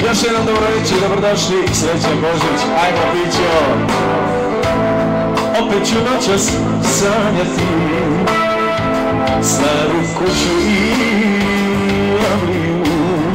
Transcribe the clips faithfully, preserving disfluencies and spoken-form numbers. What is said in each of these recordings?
Još jednom dobro večer, dobrodošli, srećan Božić, ajmo pićo. Opet ću noćas sanjati staru kuću i avliju.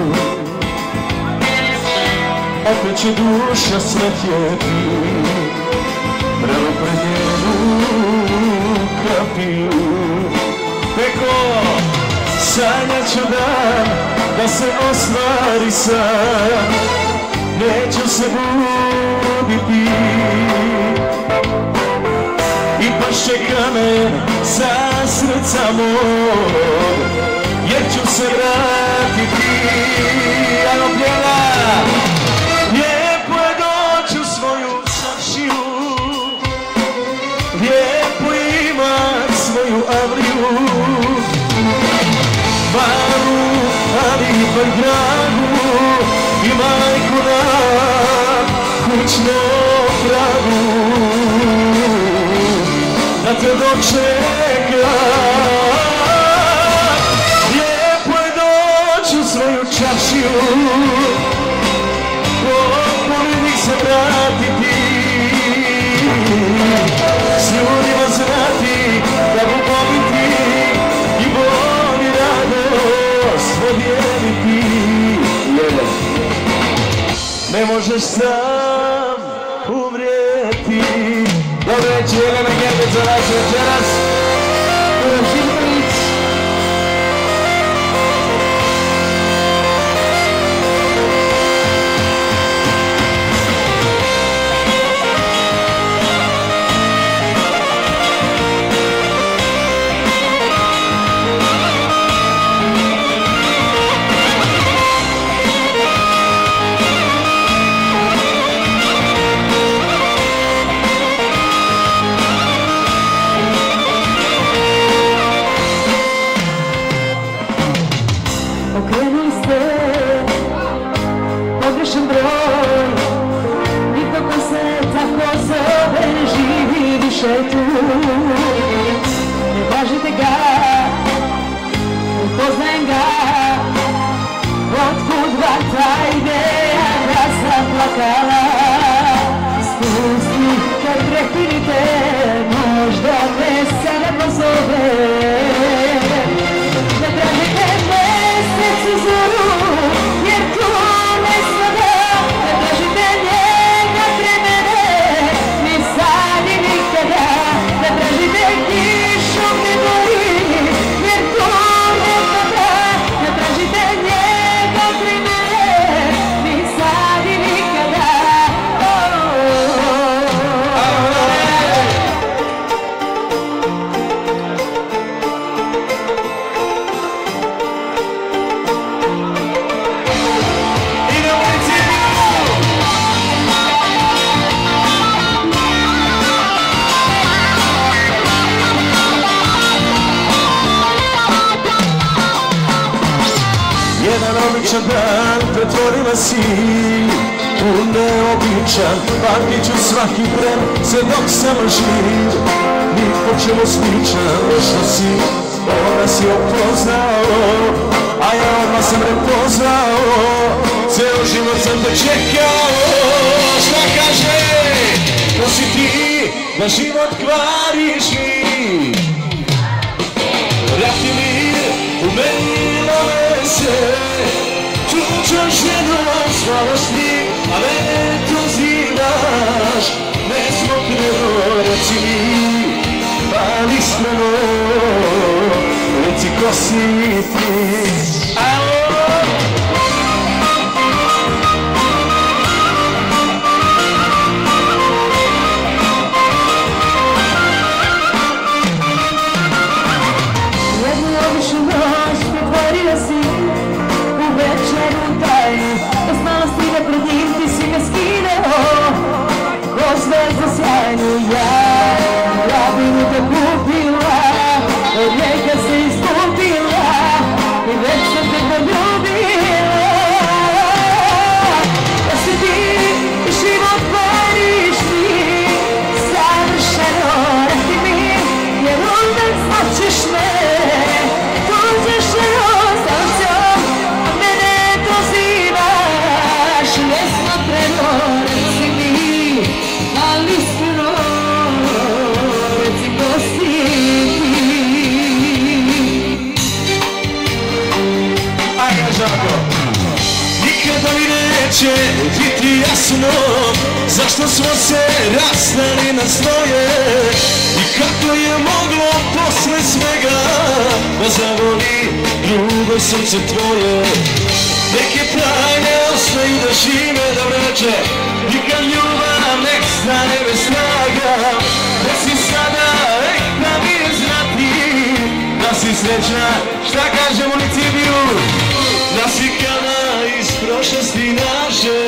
Opet će duša svetljeti pravo pred njenu kapiju. Peko, sanjat ću dan da se ostvari san, neću se buditi i pašće kamen sa srca mog, jer ću se vratiti. Ajmo pjeva! Lijepo je doći u svoju čaršiju, lijepo je imat svoju avliju, baru, ali pa i dragu, i majku na kućnom pragu, da te dočeka. Lijepo je doći u svoju čaršiju, pored njih se vratiti, s ljudima znati da pobiti i bol i radost podijeliti. Ne možeš sam umrijeti. Dobro večer, Jelena Gerbec za vas večeras. Živković. Okrenuli ste pogrešan broj, nikako se tako zove, ne živi više tu. Ne tražite ga, upoznajem ga, otkud vam ta ideja da sam plakala. Spusti kad prekinite, možda me sada pozove. Ne tražite mesec zoru, jer tu ne sada. Ne tražite njega pre mene, ni sad i nikada. Ne tražite kišu gdje gori, jer tu ne sada. Ne tražite njega pre mene, ni sad i nikada. Jedan običan dan pretvorila si u neobičan. Pamtit ću svaki tren sve dok sam živ. Ni po čemu sličan što si, ona si opoznao, a ja odmah sam prepoznao. Ceo život sam te čekao. Šta kaže? To si ti, da život kvariš mi. Vrati mir u meni nove se. Tuđa ženo, žalosti, a mene prozivaš. Nesmokreno reci mi, ali iskreno reci ko si ti. Jednu običnu noć pretvorila si u večeru tajnu. Da znala si da pred njim ti si me skineo ko zvezda sjajnu. Ja, rabinu te kupila, od njega se iskupila i već ovako. Nikada mi neće biti jasno zašto smo se rastali na svoje i kako je moglo posle svega da zavoli drugo srce tvoje. Neke tajne ostaju da žive do vreće i kad ljubav nek stane bez snaga, da si sada nek da mi je znati da si srećna, šta kažemo li ti bio, da si kada iz prošlosti naše.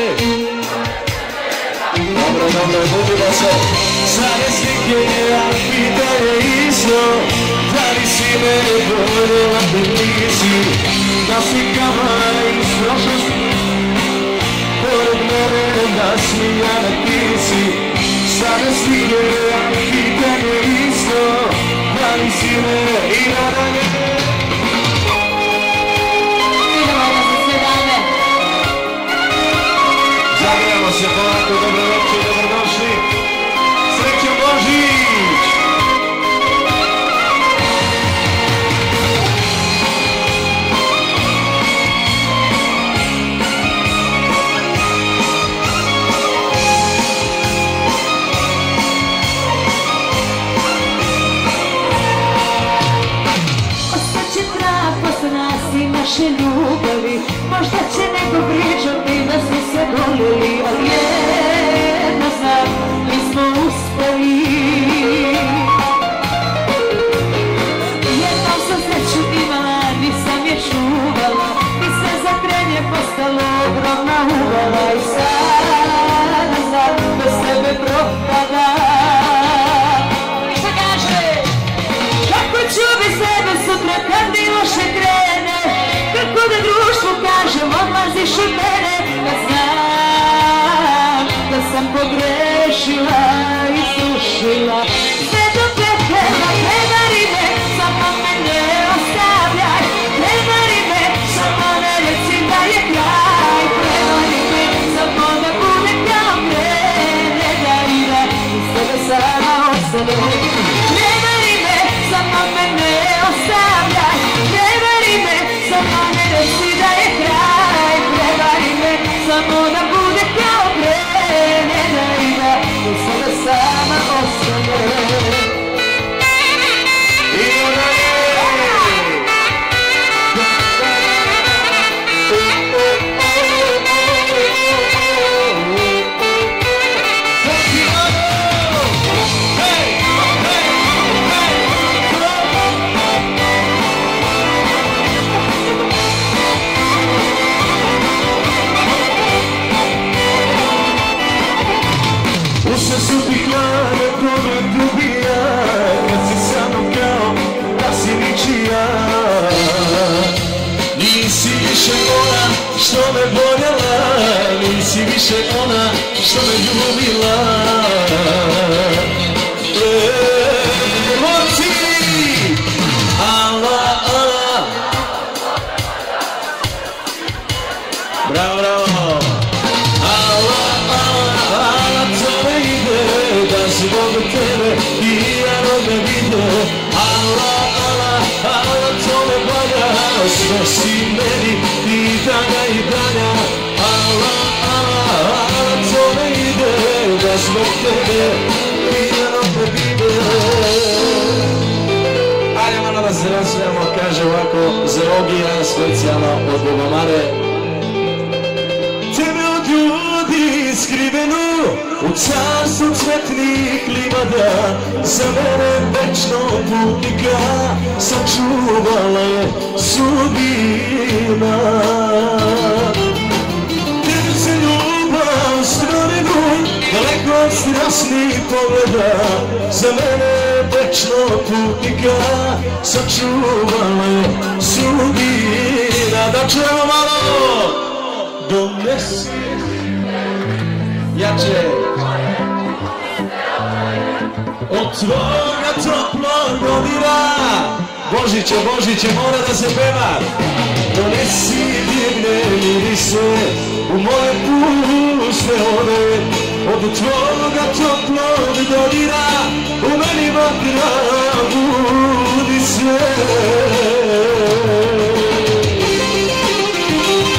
Dobro, dobro, budimo se. Stare slike je pita je isto, da li si me voljela da nisi, da si kada iz prošlosti, pored mene nasmijana ti si. Stare slike je pita je isto, da li si me i nadalje. Zagrijamo se polako, dobro večer, dobrodošli. Srećan Božić! Ostaće trag posle nas i naše ljubavi, možda će neko pričati da smo se volili, ali jedno znam, mi smo uspeli. Jednom sam sreću imala, nisam je čuvala i sve za tren je postalo ogromna uvala i sada znam, bez sebe propada. Šta kaže? Kako ću bez sebe sutra kad mi loše krene, kako da društvu kažem odlaziš od mene, da znam da sam pogrešila i sušila sve do pepela. Prevari me, samo me ne ostavljaj, prevari me, samo ne reci da je kraj, prevari me, samo da bude kao pre, ne daj da iz tebe sama ostane. Prevari me, samo me ne ostavljaj, prevari me, samo ne reci da je kraj, prevari me, samo da bude kao pre, ne daj da iz tebe sama ostane. U srcu ti hlade pogled ubija, kad si sa mnom kao da si ničija. Nisi više ona što me voljela, nisi više ona što me ljubila. Emoci! Ala, ala! Bravo, bravo! Ala, ala, ala, to me ide, da si mogu tebe i ja me vide. Ala, ala, ala, to me valja, sve si meni i danja i danja. Ala, ala, ala, to me ide, da zbog tebe i ja me vide. Ajde malo da se razvijamo, kaže ovako, Zerogija, specijalno od Bogomare. Tebe od ljudi skrivenu u carstvu cvetnih livada, za mene večno putnika sačuvala je sudbina. Tebe se ljubav stvorenu, daleko od strasnih pogleda, za mene večno putnika sačuvala je sudbina. Da čujemo malo! Donesi jače od tvoga toplog dodira. Božiće, Božiće, mora da se peva. Donesi divne mirise u moje puste ode, od tvoga toplog dodira u meni vatra budi se.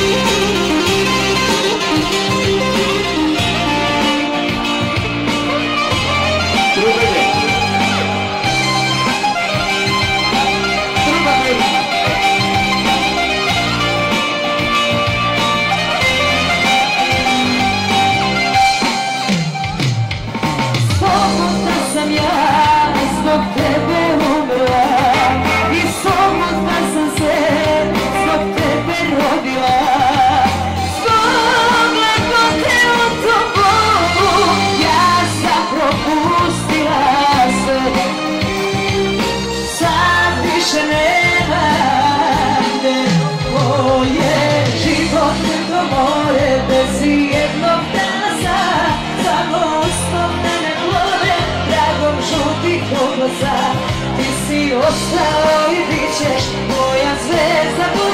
ostao i bit ćeš moja zvezda.